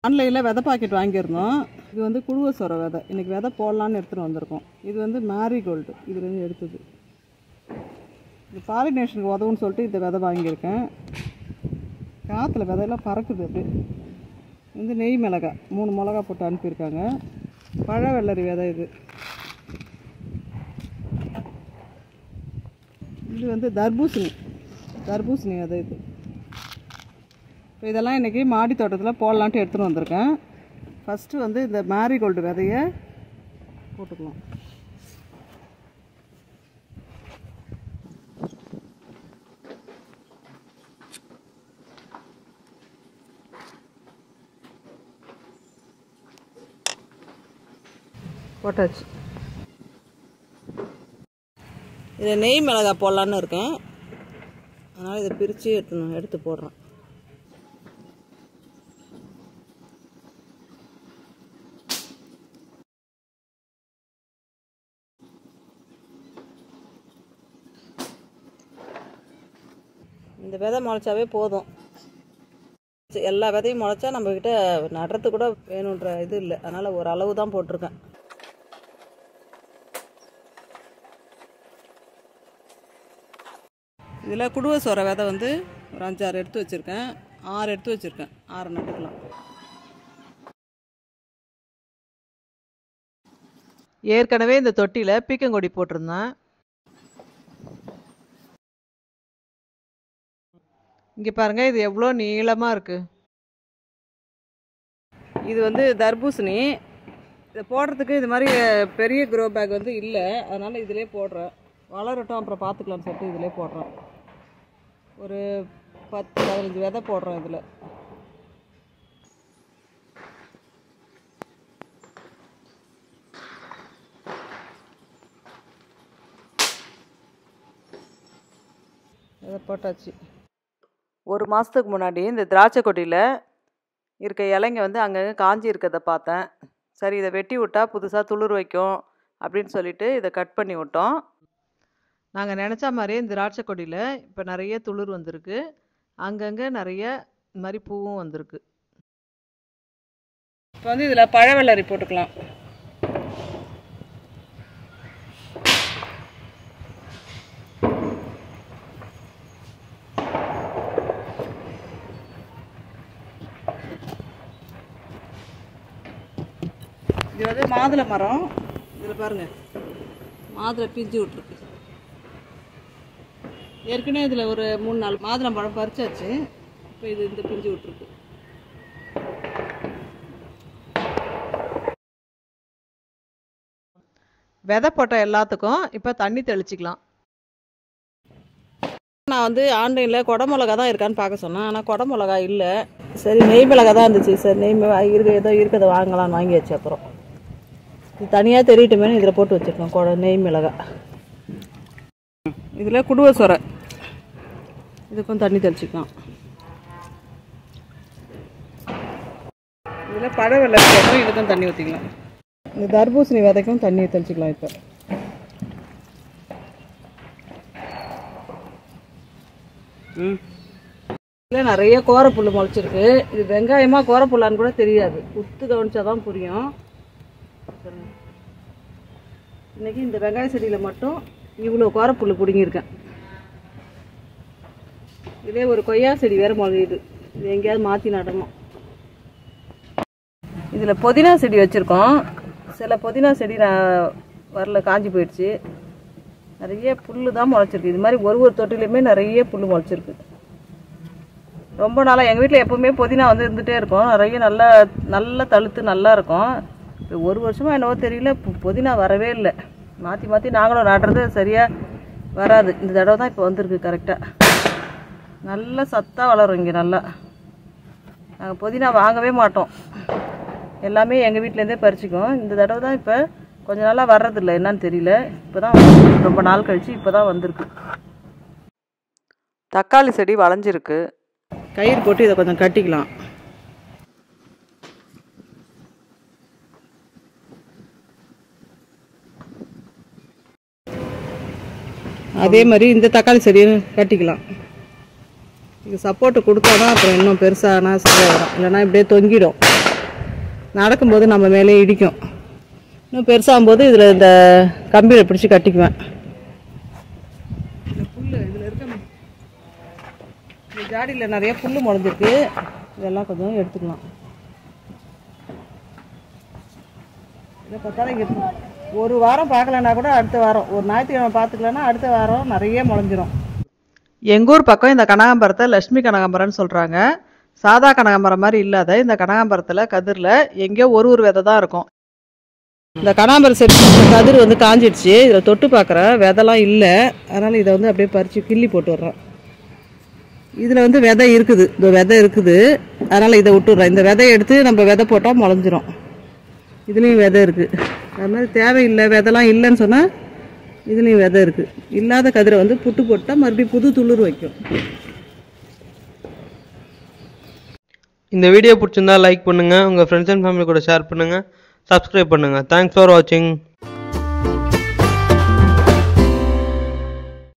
ஆன்லைனில் விதை பாக்கெட் வாங்கியிருந்தோம். இது வந்து குழுவ சொர விதை. இன்றைக்கி விதை போடலான்னு எடுத்துகிட்டு வந்திருக்கோம். இது வந்து மேரிகோல்டு, இதுலேருந்து எடுத்தது. இது பாலினேஷனுக்கு உதவுன்னு சொல்லிட்டு இந்த விதை வாங்கியிருக்கேன். காற்றுல விதையெல்லாம் பறக்குது. அப்படி வந்து நெய் மிளகாய் 3 மிளகா போட்டு அனுப்பியிருக்காங்க. பழ வெள்ளரி விதை இது. இது வந்து தர்பூசணி விதை இது. இப்போ இதெல்லாம் இன்றைக்கி மாடி தோட்டத்தில் போடலான்ட்டு எடுத்துகிட்டு வந்திருக்கேன். ஃபஸ்ட்டு வந்து இந்த மேரிகோல்டு விதையை போட்டுக்கலாம். போட்டாச்சு. இதை நெய் மிளகாய் போடலான்னு இருக்கேன். அதனால் இதை பிரித்து எடுத்து போடுறேன். இந்த விதை முளைச்சாவே போதும். எல்லா விதையும் முளைச்சா நம்மக்கிட்ட நடுறது கூட வேணுன்ற இது இல்லை. அதனால் ஒரு அளவு தான் போட்டிருக்கேன். இதில் குடுவை சொர விதை வந்து ஒரு 5-6 எடுத்து வச்சுருக்கேன். 6 எடுத்து வச்சுருக்கேன். 6 நட்டுக்கலாம். ஏற்கனவே இந்த தொட்டியில் பீக்கங்கொடி போட்டிருந்தேன். இங்கே பாருங்கள், இது எவ்வளோ நீளமாக இருக்குது. இது வந்து தர்பூசணி. இதை போடுறதுக்கு இது மாதிரி பெரிய க்ரோ பேக் வந்து இல்லை. அதனால் இதிலே போடுறேன். வளரட்டும், அப்புறம் பார்த்துக்கலான்னு சொல்லிட்டு இதிலே போடுறேன். ஒரு 10-15 விதை போடுறேன் இதில். இதை போட்டாச்சு. ஒரு மாதத்துக்கு முன்னாடி இந்த திராட்சை கொடியில் இருக்க இலைங்க வந்து அங்கங்கே காஞ்சி இருக்கிறத பார்த்தேன். சரி, இதை வெட்டி விட்டால் புதுசாக துளிர் வைக்கும் அப்படின்னு சொல்லிட்டு இதை கட் பண்ணி விட்டோம். நாங்கள் நினச்ச மாதிரியே இந்த திராட்சை கொடியில் இப்போ நிறைய துளிர் வந்திருக்கு. அங்கங்கே நிறைய இந்த மாதிரி பூவும் வந்திருக்கு. இப்போ வந்து இதில் பழ வெள்ளரி போட்டுக்கலாம். இது வந்து மாதுளை மரம். இதில் பாருங்கள், மாதுளை பிஞ்சு விட்ருக்கு. ஏற்கனவே இதில் ஒரு 3-4 மாதுளம் பழம் பறிச்சாச்சு. இப்போ இது இந்த பிஞ்சு விட்ருக்கு. விதை போட்ட எல்லாத்துக்கும் இப்போ தண்ணி தெளிச்சிக்கலாம். நான் வந்து ஆன்லைனில் கொடை மிளகா தான் இருக்கான்னு பார்க்க சொன்னேன். ஆனால் கொடை மிளகா இல்லை. சரி, நெய் மிளகா தான் இருந்துச்சு. சரி, ஏதோ இருக்கிறத வாங்கலான்னு வாங்கியாச்சு. அப்புறம் இது தனியாக தெரியட்டுமேனு இதில் போட்டு வச்சுருக்கோம் நெய் மிளகா. இதில் குடுவை சொரை, இதுக்கும் தண்ணி தெளிச்சிக்கலாம். இதில் பழ வெள்ளரி போட்டோம், இதுக்கும் தண்ணி ஊற்றிக்கலாம். இந்த தர்பூசணி விதைக்கும் தண்ணி தெளிச்சிக்கலாம். இப்போ இதில் நிறைய கோரப்புல் முளைச்சிருக்கு. இது வெங்காயமாக கோரப்புல்லான்னு கூட தெரியாது. உத்து கவனிச்சாதான் புரியும். இன்னைக்கு இந்த வெங்காய செடியில் மட்டும் இவ்வளோ கோரப்புல் பிடுங்கியிருக்கேன். இதே ஒரு கொய்யா செடி வேறு முளையுது. இது எங்கேயாவது மாற்றி நடணும். இதில் புதினா செடி வச்சுருக்கோம். சில புதினா செடி வரல, காஞ்சி போயிடுச்சு. நிறைய புல் தான் முளைச்சிருக்கு. இது மாதிரி ஒரு தொட்டிலையுமே நிறைய புல் முளைச்சிருக்கு. ரொம்ப நாளாக எங்கள் வீட்டில் எப்போவுமே புதினா வந்து இருந்துகிட்டே இருக்கும். நிறைய நல்லா தழுத்து நல்லா இருக்கும். இப்போ ஒரு வருஷமாக என்னவோ தெரியல, புதினா வரவே இல்லை. மாற்றி நாங்களும் நடுறது சரியாக வராது. இந்த தடவை தான் இப்போ வந்திருக்கு கரெக்டாக. நல்லா சத்தாக வளரும் இங்கே நல்லா. நாங்கள் புதினா வாங்கவே மாட்டோம். எல்லாமே எங்கள் வீட்டிலேருந்தே பறிச்சிக்குவோம். இந்த தடவை தான் இப்போ கொஞ்ச நாளாக வர்றதில்லை, என்னன்னு தெரியல. இப்போ தான் ரொம்ப நாள் கழித்து இப்போ தான் வந்திருக்கு. தக்காளி செடி வளைஞ்சிருக்கு. கயிறு போட்டு இதை கொஞ்சம் கட்டிக்கலாம். அதே மாதிரி இந்த தக்காளி செடியை கட்டிக்கலாம். இது சப்போர்ட்டு கொடுத்தா தான் அப்புறம் இன்னும் பெருசானா சரியாக வரும். இல்லைனா இப்படியே தொங்கிடும். நடக்கும்போது நம்ம மேலே இடிக்கும். இன்னும் பெருசாகும்போது இதில் இந்த கம்பியில் பிடிச்சி கட்டிக்குவேன். இந்த புல் இதில் இருக்க இந்த ஜாடியில் நிறைய புல் முளைஞ்சிருக்கு. இதெல்லாம் கொஞ்சம் எடுத்துக்கலாம். இதை பார்த்தாலும் இங்கே ஒரு வாரம் பார்க்கலன்னா கூட அடுத்த வாரம், ஒரு ஞாயிற்றுக்கிழமை பார்த்துக்கலன்னா அடுத்த வாரம் நிறைய முளைஞ்சிரும். எங்கள் ஊர் பக்கம் இந்த கனகாம்பரத்தை லட்சுமி கனகாம்பரம்னு சொல்கிறாங்க. சாதா கனகாம்பரம் மாதிரி இல்லாத இந்த கனகாம்பரத்தில் கதிரில் எங்கேயோ ஒரு விதை தான் இருக்கும். இந்த கனகாம்பரம் செடி கதிர் வந்து காஞ்சிடுச்சு. இதில் தொட்டு பார்க்குறேன், விதைலாம் இல்லை. அதனால் இதை வந்து அப்படியே பறித்து கிள்ளி போட்டு விட்றேன். இதில் வந்து விதை இருக்குது, இந்த விதை இருக்குது. அதனால் இதை விட்டுடுறேன். இந்த விதையை எடுத்து நம்ம விதை போட்டால் முளைஞ்சிரும். இதுலேயும் விதை இருக்குது. அது மாதிரி தேவையில்லை விதைலாம் இல்லைன்னு சொன்னால் இதுலேயும் விதை இருக்குது. இல்லாத கதிரை வந்து புட்டு போட்டால் மறுபடியும் புது துளிர் வைக்கும். இந்த வீடியோ பிடிச்சிருந்தா லைக் பண்ணுங்கள், உங்கள் ஃப்ரெண்ட்ஸ் அண்ட் ஃபேமிலி கூட ஷேர் பண்ணுங்கள், சப்ஸ்கிரைப் பண்ணுங்கள். தேங்க்ஸ் ஃபார் வாட்சிங்.